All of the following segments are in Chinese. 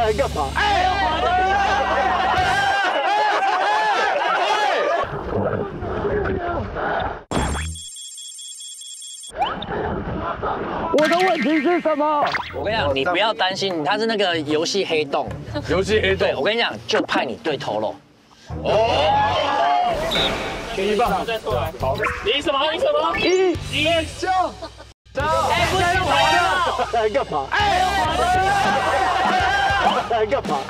来干嘛？我的问题是什么？ 我跟你讲，你不要担心，他是那个游戏黑洞。 游戏黑洞。 对，我跟你讲，就派你对头喽。 一棒， 再出来。好，赢什么？赢什么？ 一走。 哎，不是我的。 来干嘛？来干嘛？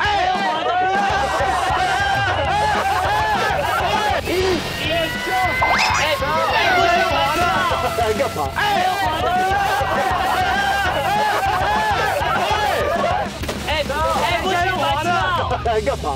一走。 哎，不是我的。 来干嘛？ 不是我的。 来干嘛？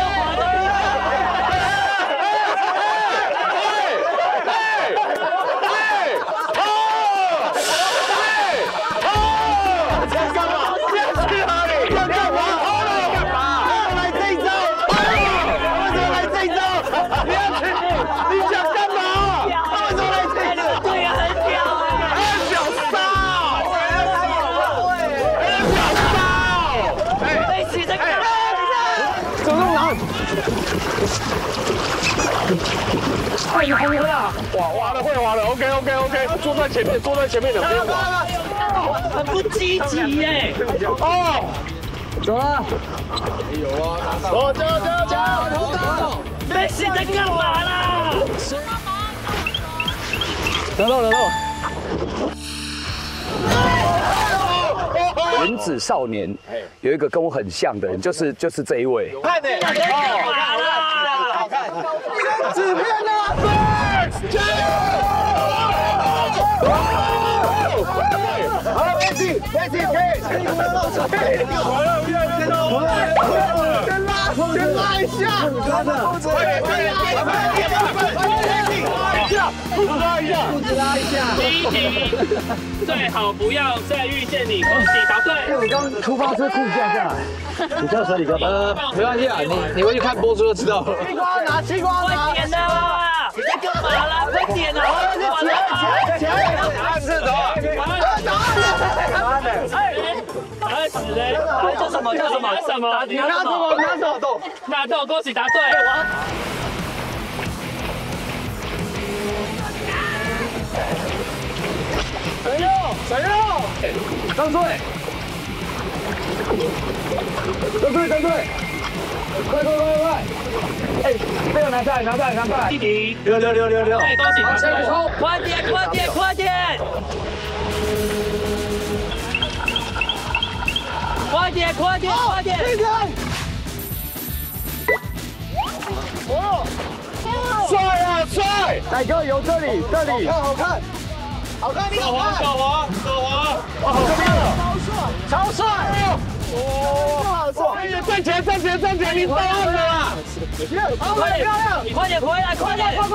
太红了！滑了，会滑了。OK， 坐在前面两边滑。 很不积极耶。 哦，走了。有啊，走。 梅西在干嘛啦？ 得到。 原子少年有一个跟我很像的人，就是这一位。 看呢， 干嘛啦？ 纸片呢？加油！好，别急，先拉一下， 第一题最好不要再遇见你，恭喜答对。 我刚出发车库下来，你叫车，没关系啊，你回去看播出就知道了。西瓜拿， 快点啊！你在干嘛啦？快点啊！ 起来，答案是什么？ 死嘞！ 叫什么？ 你拿什么？拿豆，恭喜答对。 谁哟？张队，快！哎，这个拿下来！ 弟弟， 溜！ 对，恭喜答对。 快点！快点！ 帅！奶哥有这里，好看，你手滑， 这边了，超帅！站起来！你到岸了啦！ 快点回来！ 快！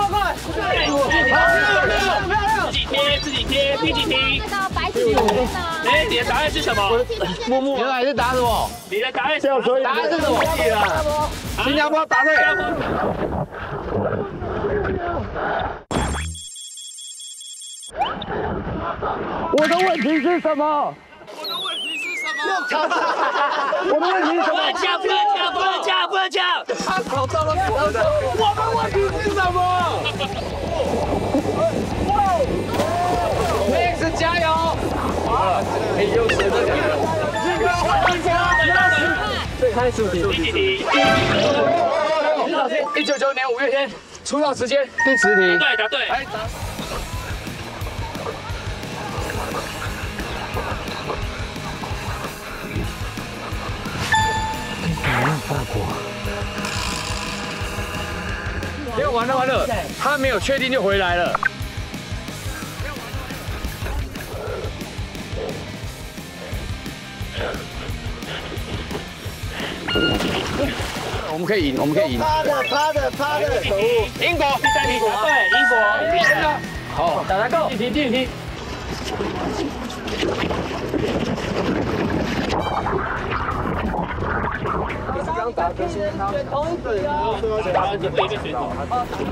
自己贴，第几题？ 到白纸里面呢。 哎，你的答案是什么？ 木木，你还是答什么？ 你的答案是答案是什么？新加坡答对。我的问题是什么？ 不能讲！ 他考到了我的问题是什么？Max 加油！又是这个。最开始第几题 ？1999年5月天出道时间第10题。 对，答对。 结果完了，他没有确定就回来了。我们可以赢。趴的，可恶！英国第3题答对，英国。 好，打够。第几题？刚打的是他。选同一题啊。 答案就对一个选手。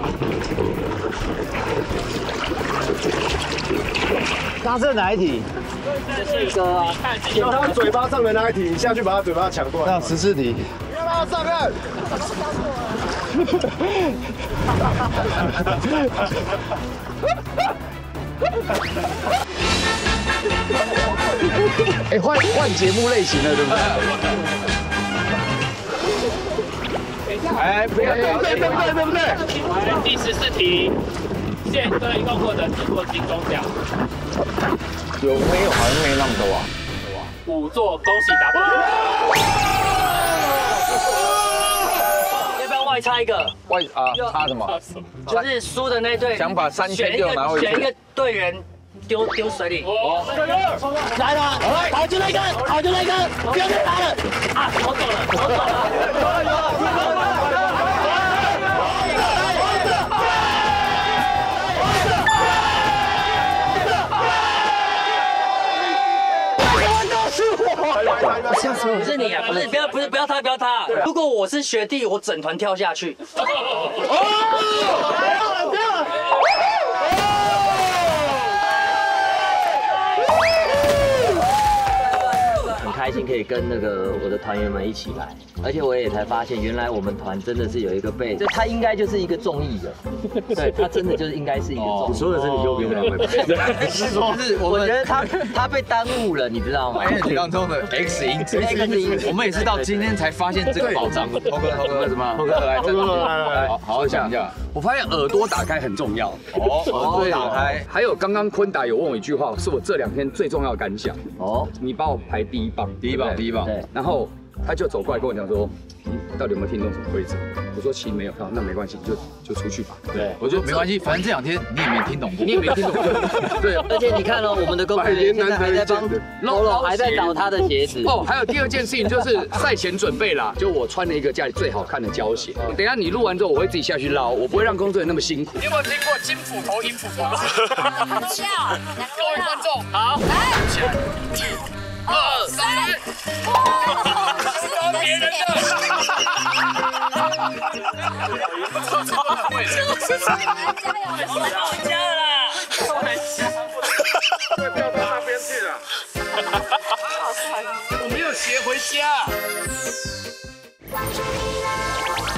刚是哪一题？ 这是一个啊， 捡他嘴巴上的那一题，你下去把他嘴巴抢过来。 那14题， 不要让他上岸。 哎，换节目类型了，对不对？ 哎，不要，对不对？ 来第14题，现在一共获得几座金钟奖？ 有没有？好像没那么多啊。 5座，恭喜答对。 要不要外插一个？ 差什么？ 就是输的那队想把3600拿回去选一个队员丢水里。来了，好就那个，好就那个，不要再打了啊！我走了，我走了。不是你啊，不是，不要他，不要他。如果我是学弟，我整团跳下去。很开心可以跟那个我的团员们一起来，而且我也才发现，原来我们团真的是有一个被，就他应该就是一个综艺的，对他真的就是应该是一个综艺。 说的是你右边那位， 是我觉得他被耽误了，你知道吗？ 当中的 X 因子，我们也是到今天才发现这个宝藏。头哥什么？头哥来，好好讲一下。 我发现耳朵打开很重要。 哦，耳朵打开。 还有刚刚坤达有问我一句话，是我这2天最重要的感想。 哦， 你把我排第一棒， 第一棒。 对， 然后他就走过来跟我讲说，你到底有没有听懂什么规则？我说其实没有，那没关系，就出去吧。 对，我觉得没关系，反正这2天你也没听懂过， 你也没听懂。对， 而且你看了我们的工作人员现在还在帮 Lolo 还在找他的鞋子。 哦，还有第2件事情就是赛前准备啦，就我穿了一个家里最好看的胶鞋。等一下你录完之后，我会自己下去捞，我不会让工作人员那么辛苦。 你有没有听过金斧头、银斧头？各位观众，好，起来，1、2、3，别人的。回家了啦！ 不要到那边去了。 我没有鞋回家。